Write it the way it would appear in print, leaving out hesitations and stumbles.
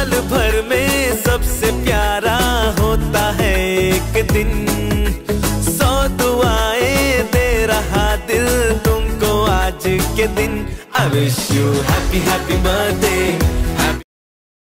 साल भर में सबसे प्यारा होता है एक दिन। 100 दुआएं दे रहा दिल तुमको आज के दिन। I wish you happy happy birthday,